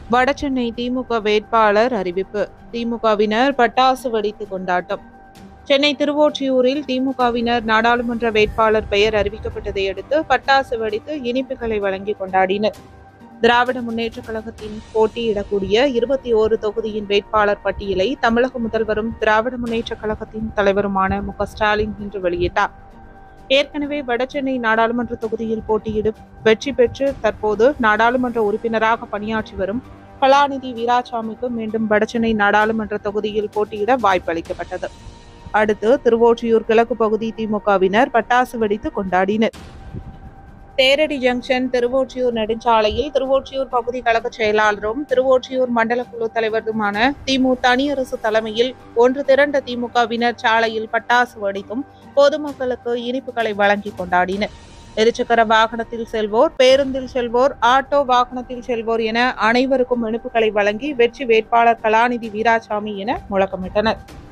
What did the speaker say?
வடசென்னை திமுக வேட்பாளர் அறிவிப்பு. திமுகவினர் பட்டாசு வெடித்து கொண்டாட்டம். சென்னை திருவொற்றியூரில் திமுகவினர் நாடாளுமன்ற வேட்பாளர் பெயர் அறிவிக்கப்பட்டதை அடுத்து பட்டாசு வெடித்து இனிப்புகளை வழங்கி கொண்டாடினர். திராவிட முன்னேற்றக் கழகத்தின் போட்டியிடக்கூடிய 21 தொகுதியின் வேட்பாளர் பட்டியலை தமிழக முதல்வரும் திராவிட முன்னேற்றக் கழகத்தின் தலைவருமான மு.க.ஸ்டாலின் இன்று வெளியிட்டார். ஏற்கனவே வடசென்னை நாடாளுமன்ற தொகுதியில் போட்டியிட்டு வெற்றி பெற்று தற்போது நாடாளுமன்ற உறுப்பினராக பணியாற்றி வரும் கலாநிதி வீராசாமிக்கு மீண்டும் வடசென்னை நாடாளுமன்ற தொகுதியில் போட்டியிட வாய்ப்பு அளிக்கப்பட்டது. அடுத்து திருவொற்றியூர் கிழக்கு பகுதி திமுகவினர் பட்டாசு வெடித்து கொண்டாடினர். தேரடி ஜங்ஷன் திருவொற்றியூர் நெடுஞ்சாலையில் திருவொற்றியூர் பகுதி கழக செயலாளரும் திருவொற்றியூர் மண்டல குழு தலைவருமான திமு தனியரசு தலைமையில் ஒன்று திரண்ட திமுகவினர் சாலையில் பட்டாசு வெடித்தும் பொதுமக்களுக்கு இனிப்புகளை வழங்கி கொண்டாடினர். இருசக்கர வாகனத்தில் செல்வோர், பேருந்தில் செல்வோர், ஆட்டோ வாகனத்தில் செல்வோர் என அனைவருக்கும் இனிப்புகளை வழங்கி வெற்றி வேட்பாளர் கலாநிதி வீராசாமி என முழக்கமிட்டனர்.